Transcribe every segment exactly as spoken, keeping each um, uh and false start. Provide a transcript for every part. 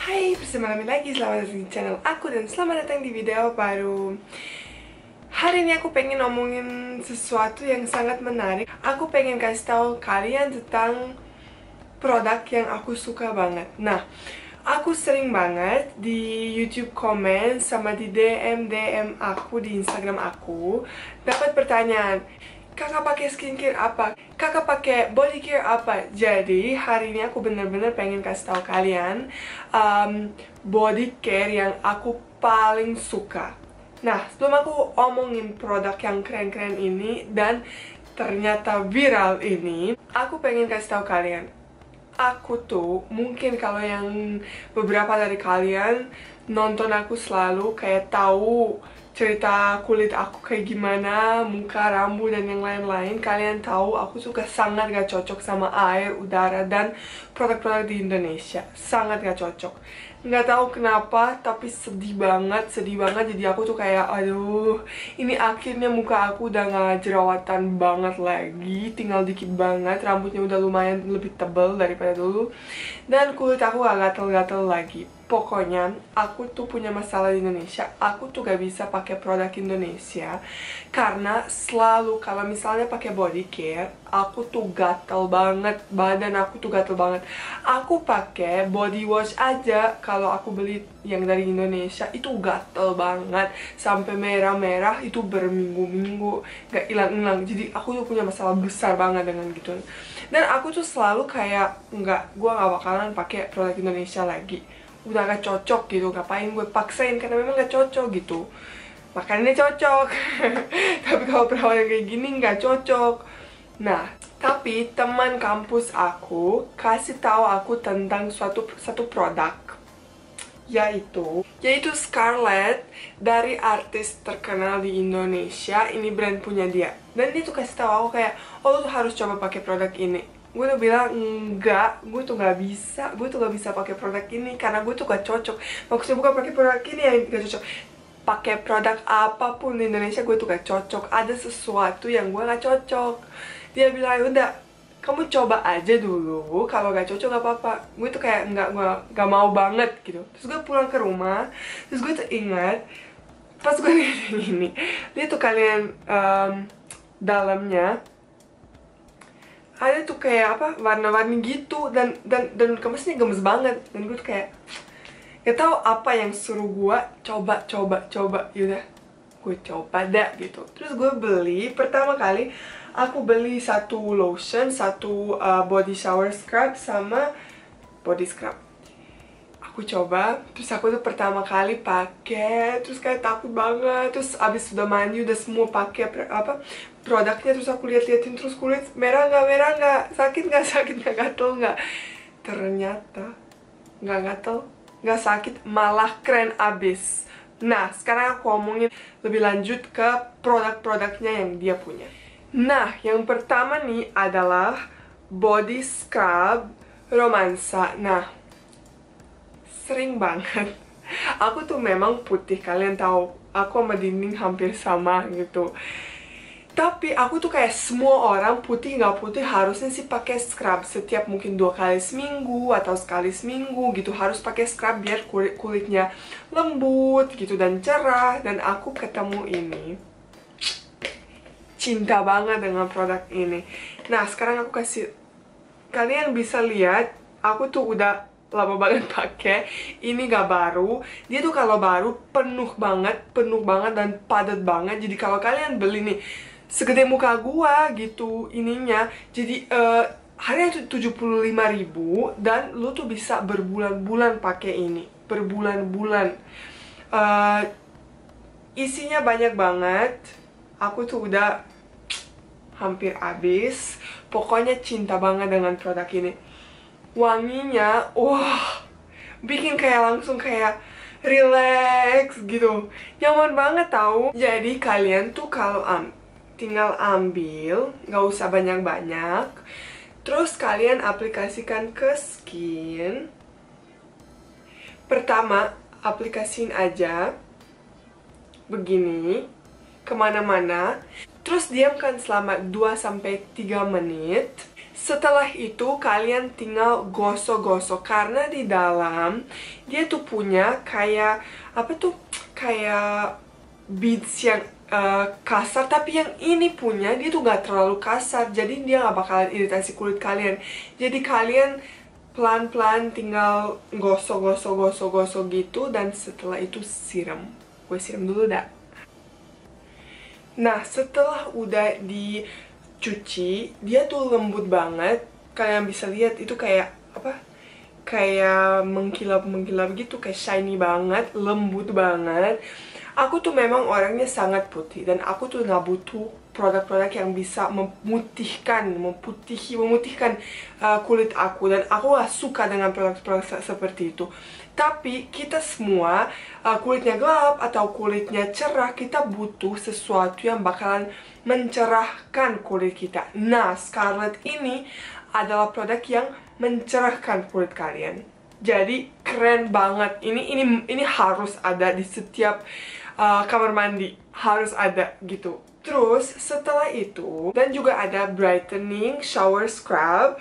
Hai, bersama kami lagi, selamat datang di channel aku dan selamat datang di video baru. Hari ini aku pengen ngomongin sesuatu yang sangat menarik. Aku pengen kasih tahu kalian tentang produk yang aku suka banget. Nah, aku sering banget di YouTube komen sama di D M D M aku di Instagram aku dapat pertanyaan, kakak pakai skincare apa? Kakak pakai body care apa? Jadi hari ini aku bener-bener pengen kasih tahu kalian um, body care yang aku paling suka. Nah, sebelum aku omongin produk yang keren-keren ini dan ternyata viral ini, aku pengen kasih tahu kalian, aku tuh mungkin kalau yang beberapa dari kalian nonton aku selalu kayak tahu cerita kulit aku kayak gimana, muka, rambut, dan yang lain-lain. Kalian tahu aku suka sangat gak cocok sama air, udara, dan produk-produk di Indonesia. Sangat gak cocok. Nggak tahu kenapa, tapi sedih banget, sedih banget. Jadi aku tuh kayak, aduh, ini akhirnya muka aku udah gak jerawatan banget lagi. Tinggal dikit banget, rambutnya udah lumayan lebih tebal daripada dulu. Dan kulit aku gak gatel-gatel lagi. Pokoknya, aku tuh punya masalah di Indonesia. Aku tuh gak bisa pakai produk Indonesia karena selalu kalau misalnya pakai body care, aku tuh gatel banget, badan aku tuh gatel banget. Aku pakai body wash aja kalau aku beli yang dari Indonesia itu gatel banget, sampai merah-merah itu berminggu-minggu gak hilang-hilang. Jadi aku tuh punya masalah besar banget dengan gitu. Dan aku tuh selalu kayak nggak, gue gak bakalan pakai produk Indonesia lagi. Udah gak cocok gitu, ngapain gue paksain karena memang gak cocok gitu. Makannya cocok tapi kalau perawatannya kayak gini gak cocok. Nah, tapi teman kampus aku kasih tahu aku tentang suatu satu produk, yaitu yaitu Scarlett, dari artis terkenal di Indonesia. Ini brand punya dia. Dan dia tuh kasih tahu aku kayak, oh lu tuh harus coba pakai produk ini. Gue tuh bilang, enggak, gue tuh gak bisa, gue tuh gak bisa pakai produk ini karena gue tuh gak cocok. Maksudnya bukan pakai produk ini yang gak cocok, pakai produk apapun di Indonesia gue tuh gak cocok. Ada sesuatu yang gue gak cocok. Dia bilang, udah, kamu coba aja dulu, kalau gak cocok gak apa-apa. Gue tuh kayak nggak gue gak mau banget gitu. Terus gue pulang ke rumah, terus gue tuh ingat pas gue lihat ini, dia tuh kalian um, dalamnya ada tuh kayak apa, warna-warni gitu, dan dan dan kemesnya gemes banget. Dan gue tuh kayak gak tau apa yang suruh gue coba coba coba, yaudah gue coba dah gitu. Terus gue beli, pertama kali aku beli satu lotion, satu uh, body shower scrub, sama body scrub. Aku coba, terus aku tuh pertama kali pakai, terus kayak takut banget. Terus abis sudah mandi, udah semua pakai apa produknya, terus aku lihat-liatin, terus kulit merah nggak, merah nggak, sakit nggak, sakit nggak, gatel nggak. Ternyata nggak gatel, nggak sakit, malah keren abis. Nah, sekarang aku ngomongin lebih lanjut ke produk-produknya yang dia punya. Nah, yang pertama nih adalah body scrub romansa. Nah, sering banget aku tuh memang putih, kalian tahu aku sama Dinding hampir sama gitu. Tapi aku tuh kayak semua orang, putih nggak putih, harusnya sih pakai scrub setiap mungkin dua kali seminggu atau sekali seminggu gitu. Harus pakai scrub biar kulit kulitnya lembut gitu dan cerah. Dan aku ketemu ini, cinta banget dengan produk ini. Nah, sekarang aku kasih kalian bisa lihat, aku tuh udah lama banget pakai. Ini gak baru. Dia tuh kalau baru penuh banget, penuh banget dan padat banget. Jadi kalau kalian beli nih segede muka gua gitu ininya, jadi uh, harganya tujuh puluh lima ribu dan lu tuh bisa berbulan-bulan pakai ini, berbulan-bulan. Uh, isinya banyak banget. Aku tuh udah hampir habis. Pokoknya cinta banget dengan produk ini. Wanginya, wah, bikin kayak langsung kayak relax gitu. Nyaman banget tau. Jadi kalian tuh kalau am tinggal ambil, nggak usah banyak-banyak. Terus kalian aplikasikan ke skin. Pertama, aplikasiin aja begini kemana-mana. Terus diamkan selama dua sampai tiga menit. Setelah itu kalian tinggal gosok-gosok, karena di dalam dia tuh punya kayak apa tuh, kayak beads yang uh, kasar, tapi yang ini punya dia tuh gak terlalu kasar, jadi dia gak bakalan iritasi kulit kalian. Jadi kalian pelan-pelan tinggal gosok-gosok-gosok-gosok gitu, dan setelah itu siram. Gue siram dulu dah. Nah, setelah udah dicuci, dia tuh lembut banget. Kalian bisa lihat itu kayak apa? Kayak mengkilap-mengkilap gitu, kayak shiny banget, lembut banget. Aku tuh memang orangnya sangat putih, dan aku tuh nggak butuh produk-produk yang bisa memutihkan, memutihi, memutihkan uh, kulit aku, dan aku gak suka dengan produk-produk seperti itu. Tapi kita semua uh, kulitnya gelap atau kulitnya cerah, kita butuh sesuatu yang bakalan mencerahkan kulit kita. Nah, Scarlett ini adalah produk yang mencerahkan kulit kalian. Jadi keren banget. Ini ini ini harus ada di setiap uh, kamar mandi, harus ada gitu. Terus setelah itu, dan juga ada brightening shower scrub.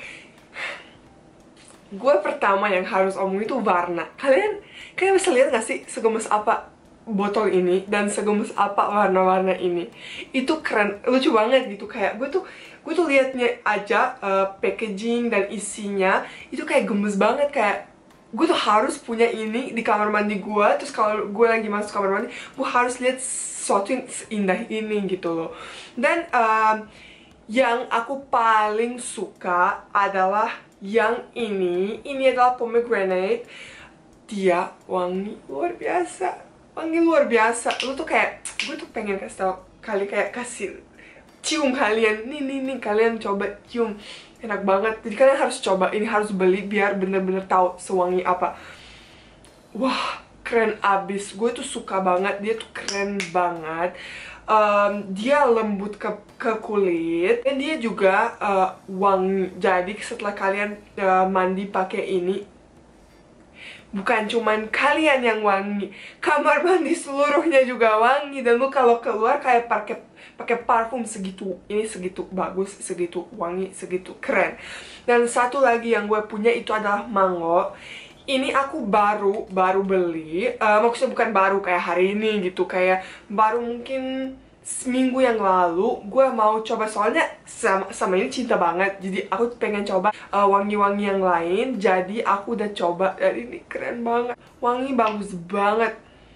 Gue pertama yang harus omong itu warna. Kalian kalian bisa lihat gak sih segemes apa botol ini dan segemes apa warna-warna ini? Itu keren, lucu banget gitu. Kayak gue tuh gue tuh liatnya aja uh, packaging dan isinya itu kayak gemes banget, kayak gue tuh harus punya ini di kamar mandi gue. Terus kalau gue lagi masuk kamar mandi, gue harus lihat sesuatu yang seindah ini gitu loh. Dan uh, yang aku paling suka adalah yang ini. Ini adalah pomegranate. Dia wangi luar biasa, wangi luar biasa. Lu tuh kayak, gue tuh pengen kasih tau kali, kayak kasih cium kalian. Nih nih nih, kalian coba cium. Enak banget. Jadi kalian harus coba, ini harus beli biar bener-bener tahu sewangi apa. Wah, keren abis. Gue tuh suka banget, dia tuh keren banget. Um, dia lembut ke, ke kulit, dan dia juga uh, wangi. Jadi setelah kalian uh, mandi pakai ini, bukan cuman kalian yang wangi, kamar mandi seluruhnya juga wangi. Dan lu kalau keluar kayak pakai pakai parfum segitu, ini segitu bagus, segitu wangi, segitu keren. Dan satu lagi yang gue punya itu adalah mango. Ini aku baru baru beli, uh, maksudnya bukan baru kayak hari ini gitu, kayak baru mungkin seminggu yang lalu. Gue mau coba, soalnya sama, sama ini cinta banget, jadi aku pengen coba wangi-wangi uh, yang lain. Jadi aku udah coba, dan ini keren banget, wangi bagus banget.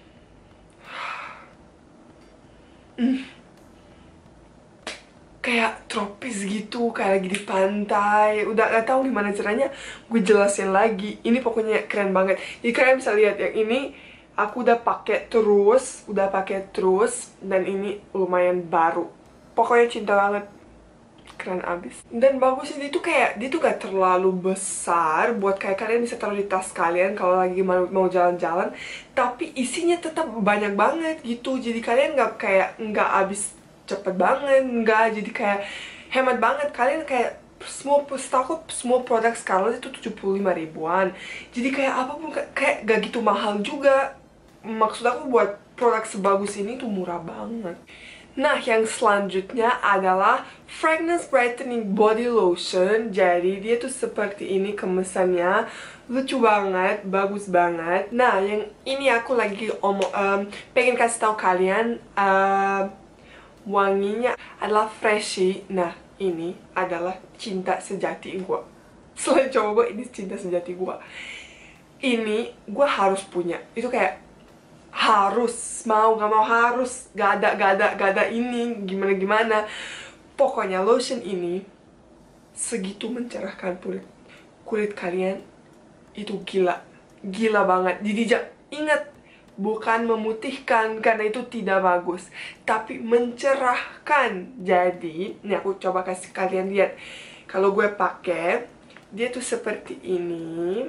mm. Kayak tropis gitu, kayak lagi di pantai. Udah gak tahu gimana caranya gue jelasin lagi. Ini pokoknya keren banget. Jadi kalian bisa lihat yang ini aku udah pakai terus, udah pakai terus, dan ini lumayan baru. Pokoknya cinta banget, keren abis. Dan bagusnya dia tuh kayak, dia tuh gak terlalu besar buat kayak kalian bisa taruh di tas kalian kalau lagi mau jalan-jalan, tapi isinya tetap banyak banget gitu. Jadi kalian gak kayak nggak abis cepet banget, enggak, jadi kayak hemat banget. Kalian kayak semua, setahu semua produk Scarlett itu tujuh puluh lima ribuan. Jadi kayak apapun kayak gak gitu mahal juga. Maksud aku buat produk sebagus ini tuh murah banget. Nah, yang selanjutnya adalah Fragrance Brightening Body Lotion. Jadi dia tuh seperti ini kemasannya, lucu banget, bagus banget. Nah, yang ini aku lagi omong, um, pengen kasih tahu kalian, uh, wanginya adalah Freshy. Nah, ini adalah cinta sejati gue. Selain cowok gue, ini cinta sejati gue. Ini gue harus punya. Itu kayak harus, mau gak mau harus. Gak ada, gak ada, gak ada ini gimana-gimana. Pokoknya lotion ini segitu mencerahkan kulit kulit kalian. Itu gila, gila banget. Jadi ingat, bukan memutihkan, karena itu tidak bagus, tapi mencerahkan. Jadi, ini aku coba kasih kalian lihat. Kalau gue pakai, dia tuh seperti ini.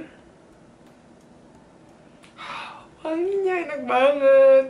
Wanginya enak banget.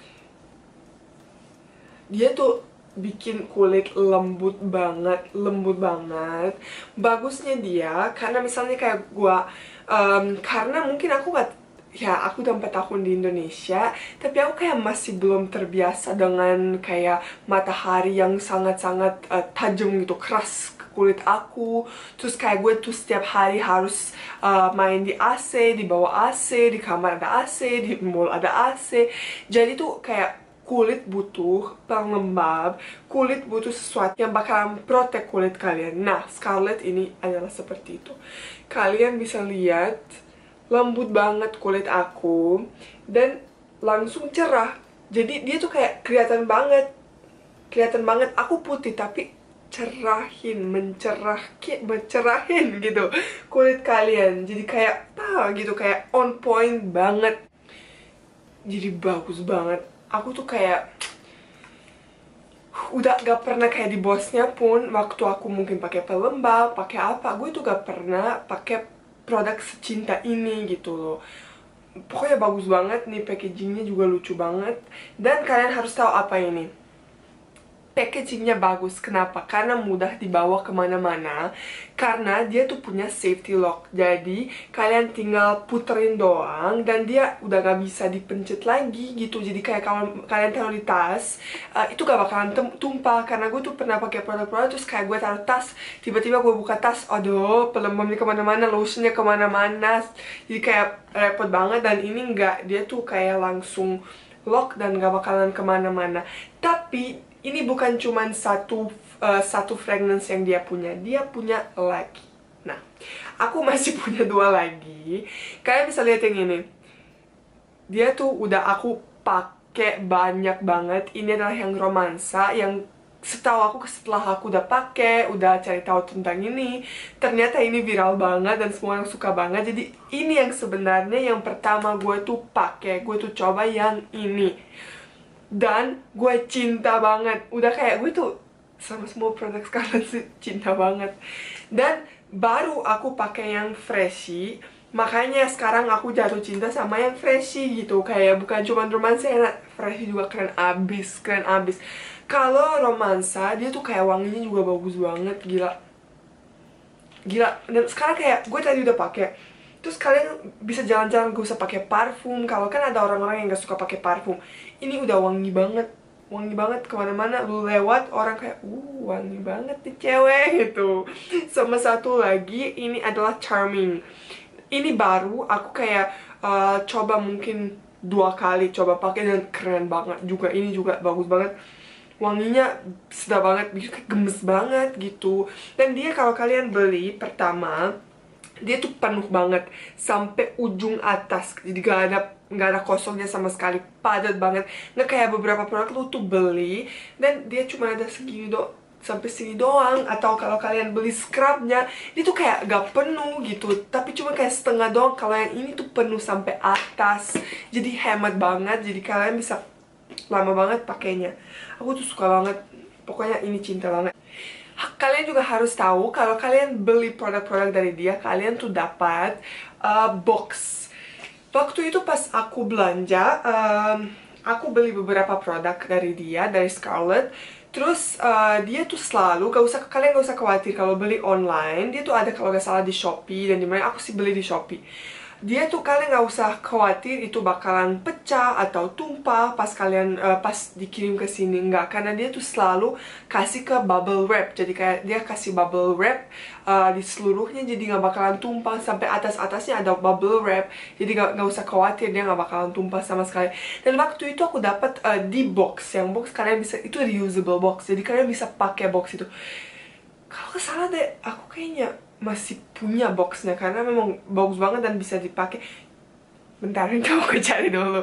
Dia tuh bikin kulit lembut banget, lembut banget. Bagusnya dia, karena misalnya kayak gue, um, karena mungkin aku gak, ya aku udah empat tahun di Indonesia, tapi aku kayak masih belum terbiasa dengan kayak matahari yang sangat-sangat uh, tajam gitu, keras kulit aku. Terus kayak gue tuh setiap hari harus uh, main di A C, di bawah A C, di kamar ada A C, di mall ada A C. Jadi tuh kayak kulit butuh pelembab, kulit butuh sesuatu yang bakalan protek kulit kalian. Nah, Scarlett ini adalah seperti itu. Kalian bisa lihat lembut banget kulit aku dan langsung cerah. Jadi dia tuh kayak kelihatan banget, kelihatan banget aku putih tapi cerahin, mencerahkin, mencerahin gitu kulit kalian. Jadi kayak ah gitu, kayak on point banget. Jadi bagus banget. Aku tuh kayak udah gak pernah kayak di bosnya pun waktu aku mungkin pakai pelembab, pakai apa, gue tuh gak pernah pakai produk secinta ini gitu loh. Pokoknya bagus banget nih, packagingnya juga lucu banget. Dan kalian harus tahu apa ini, packagingnya bagus. Kenapa? Karena mudah dibawa kemana-mana. Karena dia tuh punya safety lock. Jadi kalian tinggal puterin doang dan dia udah gak bisa dipencet lagi gitu. Jadi kayak kalau kalian taruh di tas, uh, itu gak bakalan tumpah. Karena gue tuh pernah pakai produk-produk terus kayak gue taruh tas, tiba-tiba gue buka tas, aduh pelembabnya kemana-mana, lotionnya kemana-mana. Jadi kayak repot banget. Dan ini enggak, dia tuh kayak langsung lock dan gak bakalan kemana-mana. Tapi ini bukan cuma satu uh, satu fragrance yang dia punya, dia punya lagi. Nah, aku masih punya dua lagi. Kalian bisa lihat yang ini. Dia tuh udah aku pakai banyak banget. Ini adalah yang romansa, yang setahu aku setelah aku udah pakai, udah cari tahu tentang ini, ternyata ini viral banget dan semua orang suka banget. Jadi ini yang sebenarnya yang pertama gue tuh pakai, gue tuh coba yang ini. Dan gue cinta banget. Udah kayak gue tuh sama semua produk Scarlett sih cinta banget. Dan baru aku pakai yang Freshie, makanya sekarang aku jatuh cinta sama yang Freshie gitu. Kayak bukan cuma romansa enak, Freshie juga keren abis, keren abis. Kalau romansa dia tuh kayak wanginya juga bagus banget, gila. Gila. Dan sekarang kayak gue tadi udah pakai. Terus kalian bisa jalan-jalan gak usah pakai parfum. Kalau kan ada orang-orang yang gak suka pakai parfum, ini udah wangi banget, wangi banget kemana-mana. Lu lewat orang kayak, uh wangi banget nih cewek gitu. Sama satu lagi, ini adalah Charming. Ini baru aku kayak uh, coba mungkin dua kali coba pakai dan keren banget juga. Ini juga bagus banget. Wanginya sedap banget, kayak gemes banget gitu. Dan dia kalau kalian beli pertama, dia tuh penuh banget sampai ujung atas. Jadi gak ada nggak ada kosongnya sama sekali, padat banget. Nggak kayak beberapa produk lu tuh beli dan dia cuma ada segini do sampai sini doang. Atau kalau kalian beli scrubnya, dia tuh kayak gak penuh gitu, tapi cuma kayak setengah doang. Kalau yang ini tuh penuh sampai atas, jadi hemat banget. Jadi kalian bisa lama banget pakainya. Aku tuh suka banget. Pokoknya ini cinta banget. Kalian juga harus tahu kalau kalian beli produk-produk dari dia, kalian tuh dapat uh, box. Waktu itu pas aku belanja, um, aku beli beberapa produk dari dia, dari Scarlett. Terus uh, dia tuh selalu, gak usah, kalian gak usah khawatir kalau beli online. Dia tuh ada kalau gak salah di Shopee dan dimana aku sih beli di Shopee. Dia tuh kalian gak usah khawatir itu bakalan pecah atau tumpah pas kalian uh, pas dikirim ke sini, enggak, karena dia tuh selalu kasih ke bubble wrap. Jadi kayak dia kasih bubble wrap uh, di seluruhnya, jadi gak bakalan tumpah. Sampai atas-atasnya ada bubble wrap, jadi gak, gak usah khawatir dia gak bakalan tumpah sama sekali. Dan waktu itu aku dapat uh, di box, yang box kalian bisa, itu reusable box, jadi kalian bisa pakai box itu. Kalau gak salah deh, aku kayaknya masih punya boxnya karena memang bagus banget dan bisa dipakai. Bentarin, kamu aku cari dulu.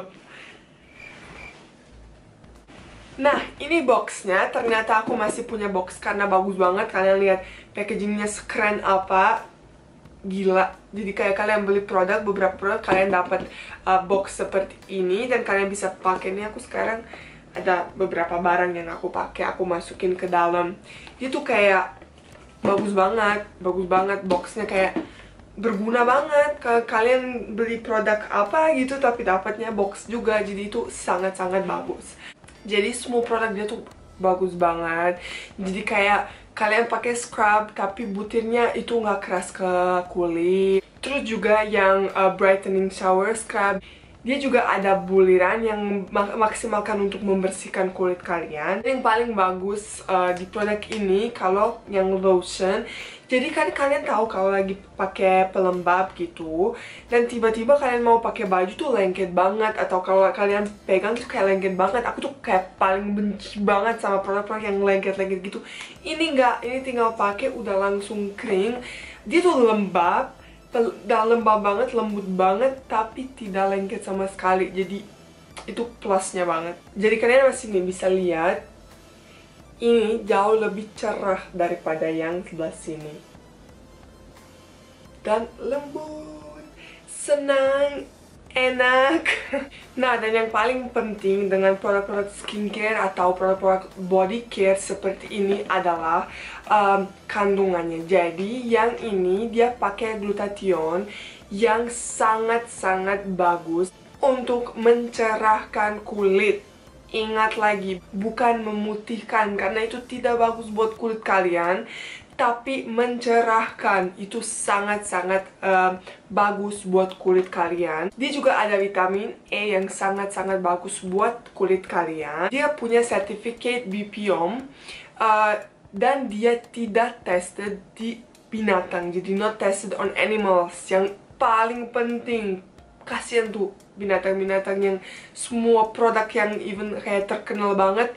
Nah, ini boxnya. Ternyata aku masih punya box karena bagus banget. Kalian lihat packagingnya sekeren apa. Gila. Jadi kayak kalian beli produk, beberapa produk kalian dapat uh, box seperti ini dan kalian bisa pakai. Ini aku sekarang ada beberapa barang yang aku pakai, aku masukin ke dalam. Dia tuh kayak bagus banget, bagus banget boxnya, kayak berguna banget. Kalau kalian beli produk apa gitu tapi dapatnya box juga, jadi itu sangat-sangat bagus. Jadi semua produk dia tuh bagus banget. Jadi kayak kalian pakai scrub tapi butirnya itu nggak keras ke kulit. Terus juga yang uh, brightening shower scrub, Dia juga ada buliran yang mak maksimalkan untuk membersihkan kulit kalian. Yang paling bagus uh, di produk ini kalau yang lotion, jadi kan kalian tahu kalau lagi pakai pelembab gitu dan tiba-tiba kalian mau pakai baju tuh lengket banget, atau kalau kalian pegang tuh kayak lengket banget. Aku tuh kayak paling benci banget sama produk-produk yang lengket-lengket gitu. Ini enggak, ini tinggal pakai udah langsung kering. Dia tuh lembab, udah lembab banget, lembut banget, tapi tidak lengket sama sekali. Jadi itu plusnya banget. Jadi kalian masih nih bisa lihat ini jauh lebih cerah daripada yang sebelah sini. Dan lembut, senang, enak. Nah, dan yang paling penting dengan produk-produk skincare atau produk-produk body care seperti ini adalah um, kandungannya. Jadi yang ini dia pakai glutathione yang sangat-sangat bagus untuk mencerahkan kulit. Ingat lagi, bukan memutihkan karena itu tidak bagus buat kulit kalian, tapi mencerahkan. Itu sangat-sangat uh, bagus buat kulit kalian. Dia juga ada vitamin E yang sangat-sangat bagus buat kulit kalian. Dia punya sertifikat B P O M uh, dan dia tidak tested di binatang, jadi not tested on animals. Yang paling penting, kasihan tuh binatang-binatang yang semua produk yang even kayak terkenal banget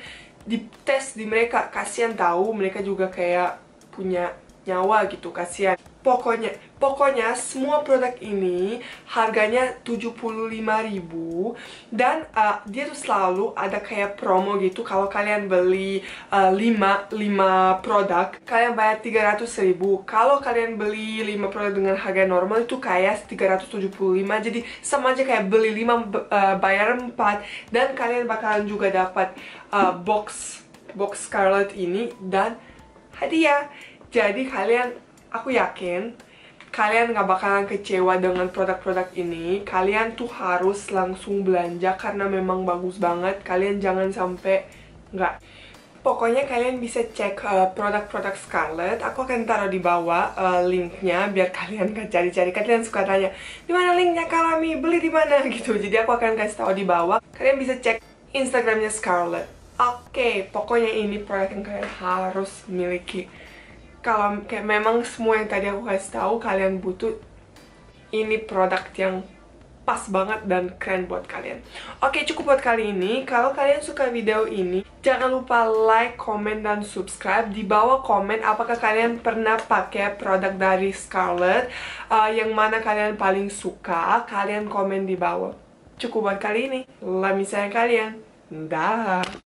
dites di mereka. Kasihan tahu, mereka juga kayak punya nyawa gitu, kasihan. Pokoknya, pokoknya semua produk ini harganya tujuh puluh lima ribu dan uh, dia tuh selalu ada kayak promo gitu. Kalau kalian beli uh, lima produk, kalian bayar tiga ratus ribu. Kalau kalian beli lima produk dengan harga normal itu kayak tiga ratus tujuh puluh lima. Jadi sama aja kayak beli lima uh, bayar empat, dan kalian bakalan juga dapat uh, box box Scarlett ini dan hadiah. Jadi kalian, aku yakin kalian gak bakalan kecewa dengan produk-produk ini. Kalian tuh harus langsung belanja karena memang bagus banget. Kalian jangan sampai nggak. Pokoknya kalian bisa cek uh, produk-produk Scarlett. Aku akan taruh di bawah uh, linknya biar kalian gak cari-cari. Kalian suka tanya, di mana linknya Kak Lami? Beli di mana gitu. Jadi aku akan kasih tahu di bawah. Kalian bisa cek Instagramnya Scarlett. Oke, okay, pokoknya ini produk yang kalian harus miliki. Kalau kayak memang semua yang tadi aku kasih tahu kalian butuh, ini produk yang pas banget dan keren buat kalian. Oke, cukup buat kali ini. Kalau kalian suka video ini, jangan lupa like, comment, dan subscribe. Di bawah komen apakah kalian pernah pakai produk dari Scarlett, uh, yang mana kalian paling suka. Kalian komen di bawah. Cukup buat kali ini. Lami sayang kalian. Dah.